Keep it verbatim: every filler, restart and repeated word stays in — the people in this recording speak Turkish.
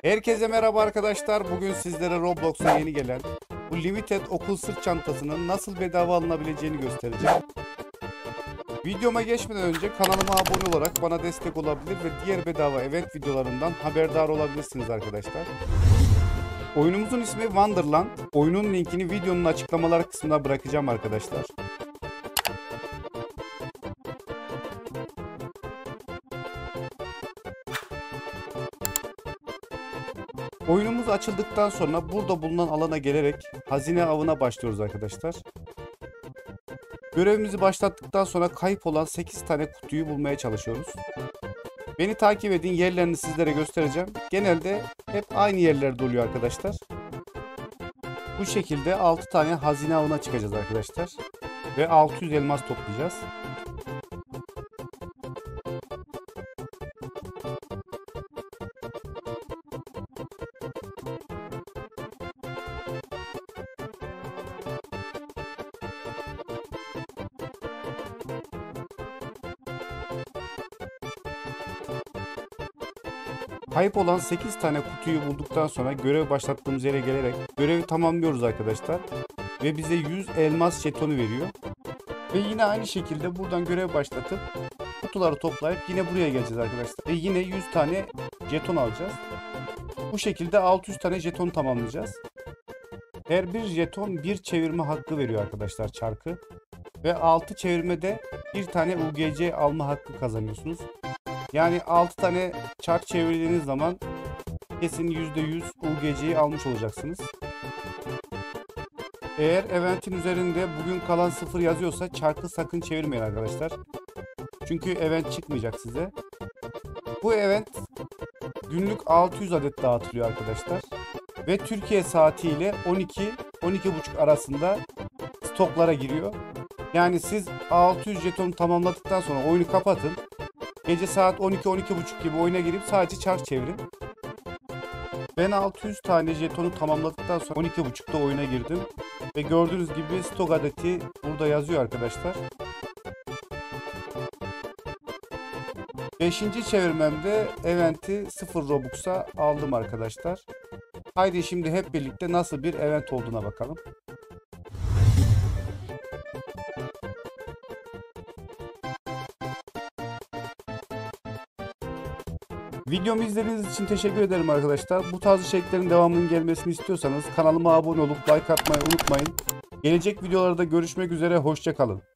Herkese merhaba arkadaşlar. Bugün sizlere Roblox'a yeni gelen bu Limited okul sırt çantasının nasıl bedava alınabileceğini göstereceğim. Videoma geçmeden önce kanalıma abone olarak bana destek olabilir ve diğer bedava event videolarından haberdar olabilirsiniz arkadaşlar. Oyunumuzun ismi Wonderland. Oyunun linkini videonun açıklamalar kısmına bırakacağım arkadaşlar. Oyunumuz açıldıktan sonra burada bulunan alana gelerek hazine avına başlıyoruz arkadaşlar. Görevimizi başlattıktan sonra kayıp olan sekiz tane kutuyu bulmaya çalışıyoruz. Beni takip edin, yerlerini sizlere göstereceğim. Genelde hep aynı yerlerde oluyor arkadaşlar. Bu şekilde altı tane hazine avına çıkacağız arkadaşlar. Ve altı yüz elmas toplayacağız. Kayıp olan sekiz tane kutuyu bulduktan sonra görev başlattığımız yere gelerek görevi tamamlıyoruz arkadaşlar. Ve bize yüz elmas jetonu veriyor. Ve yine aynı şekilde buradan görev başlatıp kutuları toplayıp yine buraya geleceğiz arkadaşlar. Ve yine yüz tane jeton alacağız. Bu şekilde altı yüz tane jeton tamamlayacağız. Her bir jeton bir çevirme hakkı veriyor arkadaşlar, çarkı. Ve altı çevirmede bir tane U G C alma hakkı kazanıyorsunuz. Yani altı tane çark çevirdiğiniz zaman kesin yüzde yüz U G C'yi almış olacaksınız. Eğer eventin üzerinde bugün kalan sıfır yazıyorsa çarkı sakın çevirmeyin arkadaşlar. Çünkü event çıkmayacak size. Bu event günlük altı yüz adet dağıtılıyor arkadaşlar. Ve Türkiye saatiyle on iki on iki buçuk arasında stoklara giriyor. Yani siz altı yüz jetonu tamamladıktan sonra oyunu kapatın. Gece saat on iki on iki buçuk gibi oyuna girip sadece çark çevirin. Ben altı yüz tane jetonu tamamladıktan sonra on iki buçukta oyuna girdim. Ve gördüğünüz gibi stok adeti burada yazıyor arkadaşlar. beşinci çevirmemde eventi sıfır Robux'a aldım arkadaşlar. Haydi şimdi hep birlikte nasıl bir event olduğuna bakalım. Videomu izlediğiniz için teşekkür ederim arkadaşlar. Bu tarz içeriklerin devamının gelmesini istiyorsanız kanalıma abone olup like atmayı unutmayın. Gelecek videolarda görüşmek üzere, hoşça kalın.